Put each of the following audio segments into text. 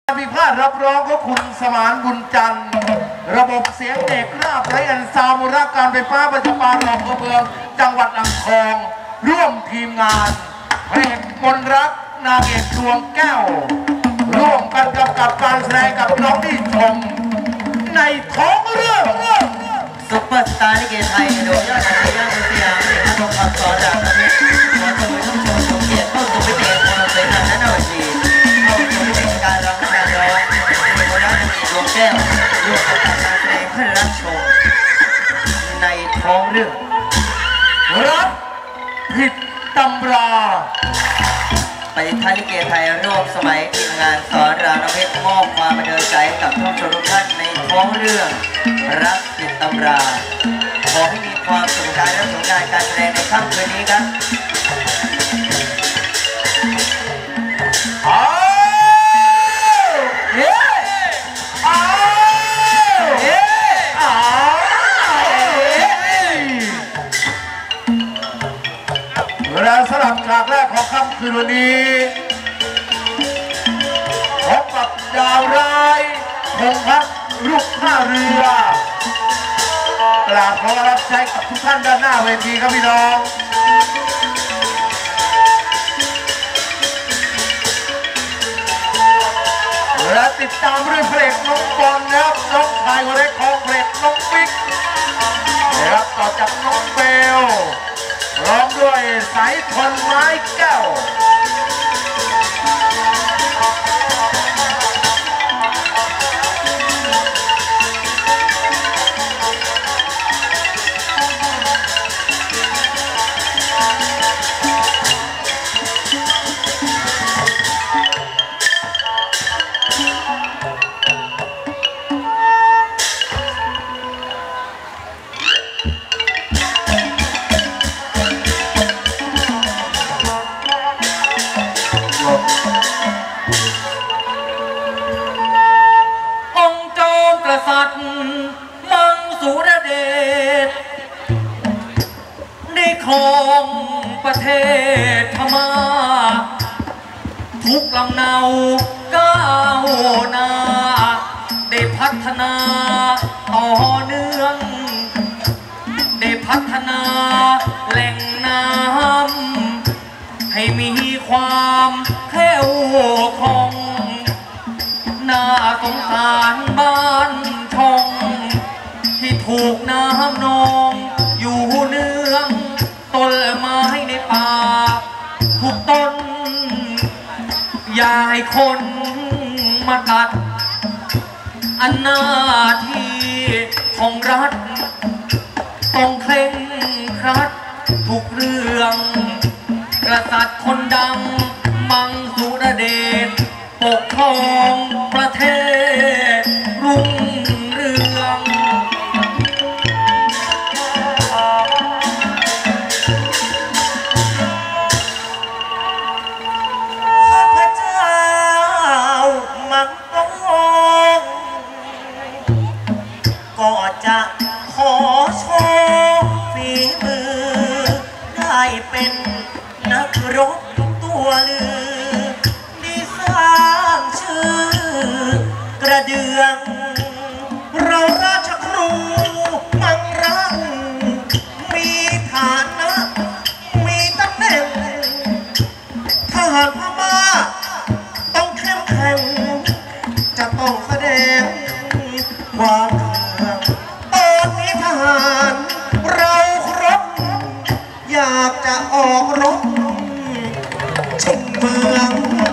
พิพาทรับร้องของคุณสมานบุญจันทร์ระบบเสียงเด็กราบไรอันซาวมูลการไฟฟ้าปัจจุบันอำเภอเมืองจังหวัดอ่างทองร่วมทีมงานพระเอกมนรักนางเอกดวงแก้วร่วมกันกำกับการแสดงกับน้องที่ชมในท้องเรื่องซุปเปอร์สตาร์ลิเกไทยโดยยอดอาชีพย่านสยามเด็กนักร้องความสอนจากประเทศขอเชิญทุกชมชมเกียรติเข้าสู่พิธีความสวยงามและน่าวันดีเข้าสู่พิธีการร้องการร้องในโบราณคดีดวงแก้วร่วมกับการแสดงเพื่อรับชมในท้องเรื่องรับผิดตำราปฏิทินลิเกไทยร่วมสมัยทีมงานสอนรามน้ำเพชรมอบความบันเทิงใจกับผู้ชมทุกท่านในท้องเรื่องรักผิดตำราขอให้มีความสุขใจและผลงานการแสดงในค่ำคืนนี้ครับแล้วสำหรับฉากแรกของค่ำคืนวันนี้พบกับดาวร้ายพงพักลูกท่าเรือกราบขอรับใช้กับทุกท่านด้านหน้าเวทีครับพี่น้องและติดตามด้วยเพลงน้องบอลนะครับน้องชายคนเล็กของเพลงน้องบิ๊กนะครับต่อจากน้องเบลร้องด้วยสายทนไม้แก้วมังสุรเดชได้ครองประเทศพม่าทุกลำเนาก้าวหน้าได้พัฒนาต่อเนื่องได้พัฒนาแหล่งน้ำให้มีความแคล่วคล่องน่าสงสารบ้านช่องที่ถูกน้ำนองอยู่เนืองต้นไม้ในป่าทุกต้นอย่าให้คนมาตัดอันหน้าที่ของรัฐต้องเคร่งครัดทุกเรื่องกษัตริย์คนดังมังสุรเดชปกครองประเทศรุ่งเรืองข้าพเจ้ามังกรก็จะขอโชว์ฝีมือได้เป็นนักรบตัวลือกระเดืองเราราชครูมังรักมีฐานะมีตำแหน่งทหารพม่าต้องเข้มแข็งจะต้องแสดงความเขื่องตอนนี้ทหารเราครบอยากจะออกรบชิงเมือง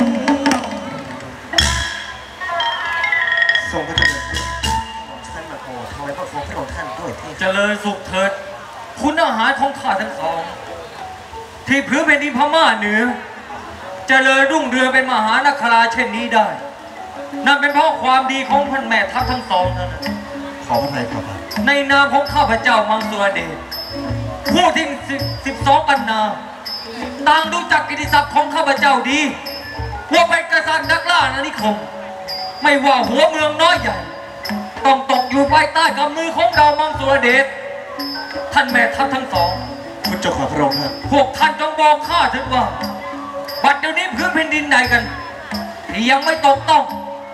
เจริญสุขเถิดคุณอาหารของข้าทั้งสองที่พื้นแผ่นดินพม่าเหนือเจริญรุ่งเรืองเป็นมหานคราเช่นนี้ได้นั่นเป็นเพราะความดีของพันแม่ทัพทั้งสองนั่นขอพระทัยครับในนามของข้าพเจ้ามังสุรเดชผู้ที่12 ปันนาต่างรู้จักกิตติศัพท์ของข้าพเจ้าดีว่าเป็นกษัตริย์นักล่าอาณานิคมไม่ว่าหัวเมืองน้อยใหญ่ต้องตกอยู่ภายใต้กำมือของเรามังสุรเดชท่านแม่ทัพทั้งสองคุณเจ้าข้าพระองค์ครับพวกท่านจงบอกข้าถึงว่าบัดเดี๋ยวนี้พื้นแผ่นดินไหนกันที่ยังไม่ตกต้อง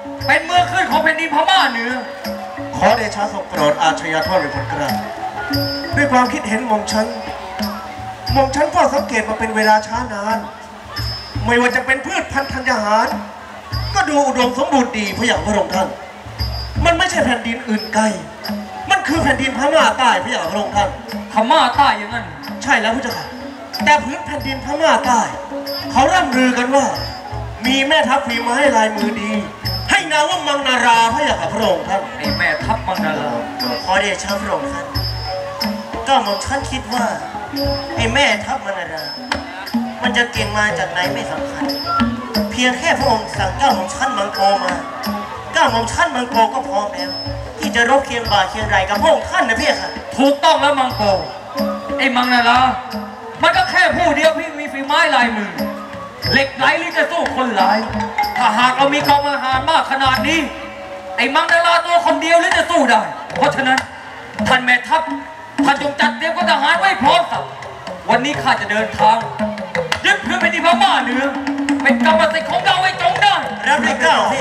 เป็นเมืองขึ้นของแผ่นดินพม่าเหนือขอเดชะทรงโปรดอาชญาโทษเป็นคนกลางด้วยความคิดเห็นหม่อมฉันเฝ้าสังเกตมาเป็นเวลาช้านาน ไม่ว่าจะเป็นพืชพันธุ์ธัญญาหาร ก็ดูอุดมสมบูรณ์ดีพระอย่างพระองค์ท่าน มันไม่ใช่แผ่นดินอื่นไกล มันคือแผ่นดินพม่าใต้พระอย่างพระองค์ท่านพม่าใต้อย่างนั้นใช่แล้วพระเจ้าค่ะแต่พื้นแผ่นดินพม่าใต้ เขาร่ำลือกันว่า มีแม่ทัพฝีไม้ลายมือดี ให้นามว่ามังนาราพระอย่างพระองค์ท่านไอ้แม่ทัพมังนาราขอเดชะพระองค์ท่านก็หม่อมฉันคิดว่าไอ้แม่ทัพมังนารา มันจะเก่งมาจากไหนไม่สำคัญ เพียงแค่พระองค์สั่งก้าวหม่อมฉันมังโกมาก้าวหม่อมฉันมังโกก็พร้อมแล้วที่จะรบเคียงบ่าเคียงไหลกับพระองค์ท่านนะพี่ค่ะถูกต้องแล้วมังโกไอ้มังนารามันก็แค่ผู้เดียวพี่มีฝีไม้ลายมือเหล็กไหลหรือจะสู้คนหลายถ้าหากเรามีกองทหารมากขนาดนี้ไอ้มังนาราตัวคนเดียวหรือจะสู้ได้เพราะฉะนั้นท่านแม่ทัพท่านจงจัดเตรียมกองทหารไว้พร้อมสักวันนี้ข้าจะเดินทางยึดพื้นแผ่นดินพม่าเหนือเป็นกรรมสิทธิ์ของเราไว้จงได้รับได้ก้าวพี่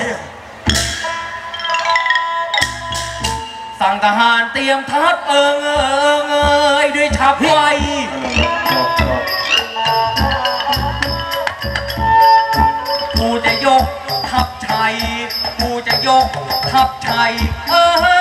สั่งทหารเตรียมทัพด้วยฉับไวกูจะยกทัพชัยกูจะยกทัพชัย